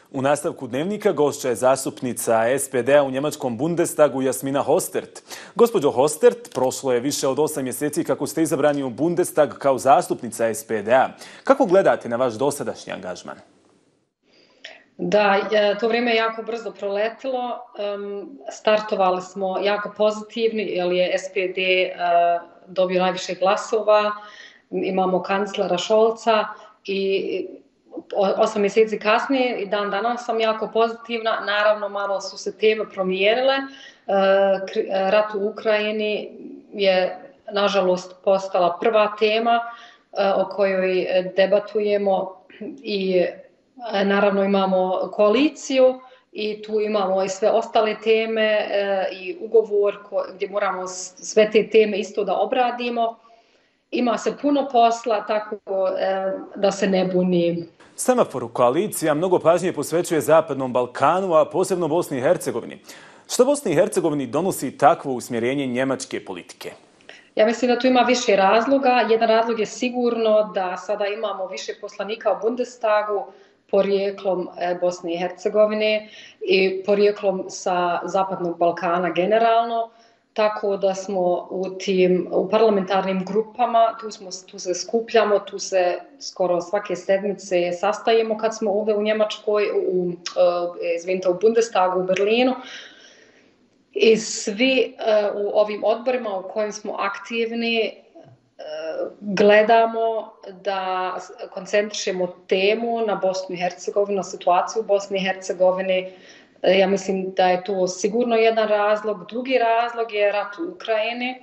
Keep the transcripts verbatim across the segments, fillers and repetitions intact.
U nastavku dnevnika gošća je zastupnica S P D-a u njemačkom Bundestagu Jasmina Hostert. Gospođo Hostert, prošlo je više od osam mjeseci kako ste izabrani u Bundestag kao zastupnica S P D-a. Kako gledate na vaš dosadašnji angažman? Da, to vrijeme je jako brzo proletilo. Startovali smo jako pozitivni jer je S P D dobio najviše glasova. Imamo kanclera Scholza i osam mjeseci kasnije i dan danas sam jako pozitivna. Naravno, malo su se teme promijenile. Rat u Ukrajini je, nažalost, postala prva tema o kojoj debatujemo i naravno imamo koaliciju i tu imamo i sve ostale teme i ugovor gdje moramo sve te teme isto da obradimo. Ima se puno posla, tako da se ne bunim. Semafor koalicija mnogo pažnje posvećuje Zapadnom Balkanu, a posebno Bosni i Hercegovini. Što Bosni i Hercegovini donosi takvo usmjerenje njemačke politike? Ja mislim da tu ima više razloga. Jedan razlog je sigurno da sada imamo više poslanika u Bundestagu porijeklom Bosne i Hercegovine i porijeklom sa Zapadnog Balkana generalno. Tako da smo u tim u parlamentarnim grupama, tu, smo, tu se skupljamo, tu se skoro svake sedmice sastajemo kad smo ovdje u Njemačkoj, u, uh, izvinite, u Bundestagu u Berlinu. I svi uh, u ovim odborima u kojim smo aktivni uh, gledamo da koncentrišemo temu na Bosnu i Hercegovinu, na situaciju u Bosni i Hercegovini. Ja mislim da je to sigurno jedan razlog. Drugi razlog je rat u Ukrajini,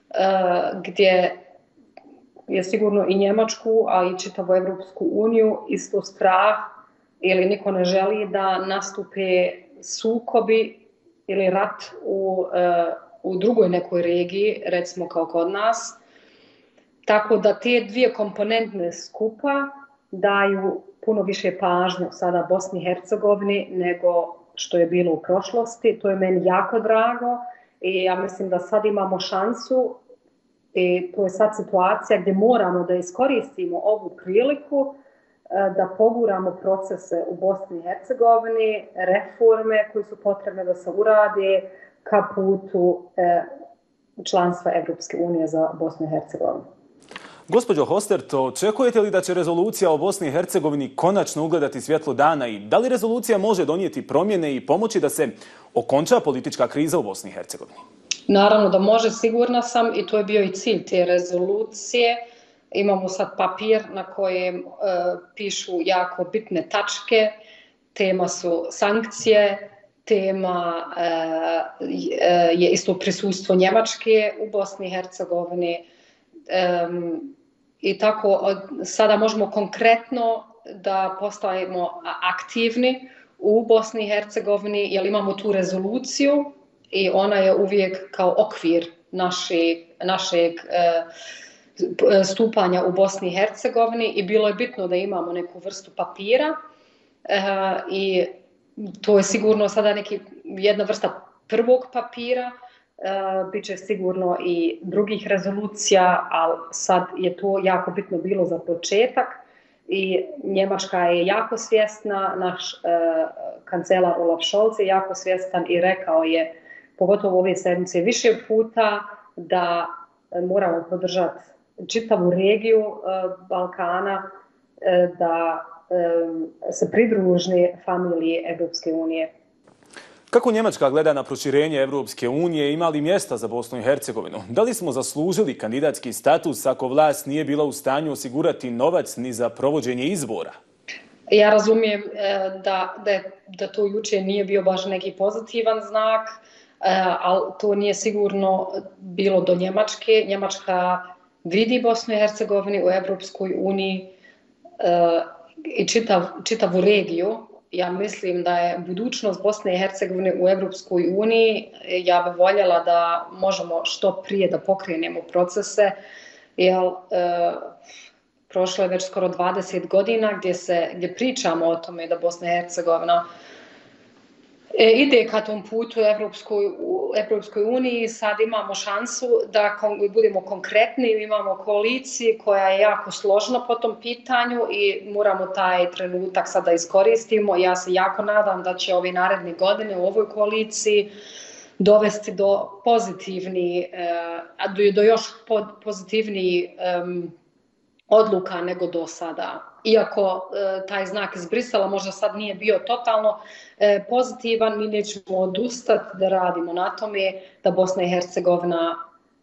gdje je sigurno i Njemačku, a i čitavu Evropsku uniju isto strah ili niko ne želi da nastupe sukobi ili rat u, u drugoj nekoj regiji, recimo kao kod nas. Tako da te dvije komponentne skupa daju puno više pažnje sada Bosni i Hercegovini nego što je bilo u prošlosti. To je meni jako drago i ja mislim da sad imamo šansu i to je sad situacija gdje moramo da iskoristimo ovu priliku da poguramo procese u Bosni i Hercegovini, reforme koje su potrebne da se urade ka putu članstva Evropske unije za Bosnu i Hercegovinu. Gospođo Hostert, očekujete li da će rezolucija o Bosni i Hercegovini konačno ugledati svjetlo dana i da li rezolucija može donijeti promjene i pomoći da se okonča politička kriza u Bosni i Hercegovini? Naravno da može, sigurna sam i to je bio i cilj te rezolucije. Imamo sad papir na kojem e, pišu jako bitne tačke. Tema su sankcije, tema e, je isto prisustvo Njemačke u Bosni i Hercegovini. Um, I tako sada možemo konkretno da postajemo aktivni u Bosni i Hercegovini jer imamo tu rezoluciju i ona je uvijek kao okvir našeg, našeg uh, stupanja u Bosni i Hercegovini i bilo je bitno da imamo neku vrstu papira uh, i to je sigurno sada neki, jedna vrsta prvog papira. Uh, Biće sigurno i drugih rezolucija, ali sad je to jako bitno bilo za početak i Njemačka je jako svjesna, naš uh, kancelar Olaf Scholz je jako svjestan i rekao je, pogotovo ove sedmice više puta, da moramo podržati čitavu regiju uh, Balkana, uh, da um, se pridruži familiji Evropske unije. Kako Njemačka gleda na proširenje Evropske unije, ima li mjesta za Bosnu i Hercegovinu? Da li smo zaslužili kandidatski status ako vlast nije bila u stanju osigurati novac ni za provođenje izbora? Ja razumijem da, da, da to jučer nije bio baš neki pozitivan znak, ali to nije sigurno bilo do Njemačke. Njemačka vidi Bosnu i Hercegovinu u Evropskoj uniji i čitav, čitavu regiju. Ja mislim da je budućnost Bosne i Hercegovine u Evropskoj uniji. Ja bih voljela da možemo što prije da pokrenemo procese, jer e, prošlo je već skoro dvadeset godina gdje, se, gdje pričamo o tome da Bosna i Hercegovina e, ide ka tom putu Evropskoj u Europskoj uniji sad imamo šansu da budemo konkretni, imamo koaliciju koja je jako složna po tom pitanju i moramo taj trenutak sada iskoristimo. Ja se jako nadam da će ove naredne godine u ovoj koaliciji dovesti do pozitivni, do još pozitivniji odluka nego do sada. Iako taj znak iz Brisela možda sad nije bio totalno pozitivan, mi nećemo odustati da radimo na tome da Bosna i Hercegovina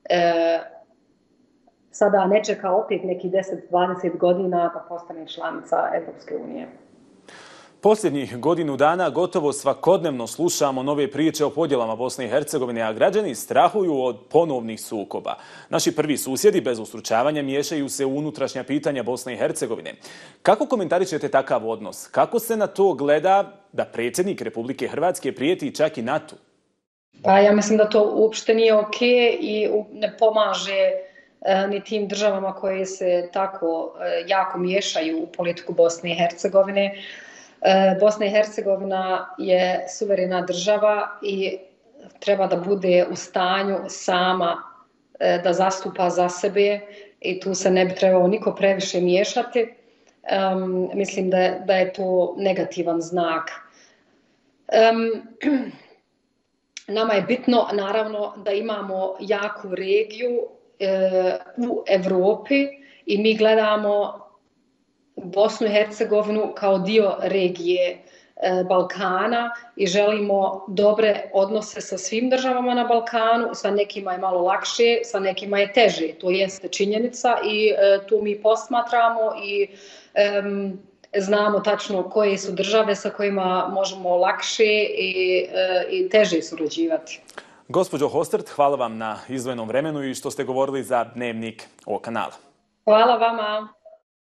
sada ne čeka opet neki deset do dvadeset godina da postane članica Europske unije. Posljednjih godinu dana gotovo svakodnevno slušamo nove priče o podjelama Bosne i Hercegovine, a građani strahuju od ponovnih sukoba. Naši prvi susjedi bez ustručavanja miješaju se u unutrašnja pitanja Bosne i Hercegovine. Kako komentarišete takav odnos? Kako se na to gleda da predsjednik Republike Hrvatske prijeti čak i NATO? Pa ja mislim da to uopšte nije okej i ne pomaže ni tim državama koje se tako jako miješaju u politiku Bosne i Hercegovine. Bosna i Hercegovina je suverena država i treba da bude u stanju sama da zastupa za sebe i tu se ne bi trebalo niko previše miješati. Um, mislim da je, da je to negativan znak. Um, nama je bitno, naravno, da imamo jaku regiju e, u Evropi i mi gledamo Bosnu i Hercegovinu kao dio regije e, Balkana i želimo dobre odnose sa svim državama na Balkanu. Sa nekima je malo lakše, sa nekima je teže. To jeste činjenica i e, tu mi posmatramo i e, znamo tačno koje su države sa kojima možemo lakše i, e, i teže surađivati. Gospođo Hostert, hvala vam na izdvojenom vremenu i što ste govorili za Dnevnik ovog kanala. Hvala vama.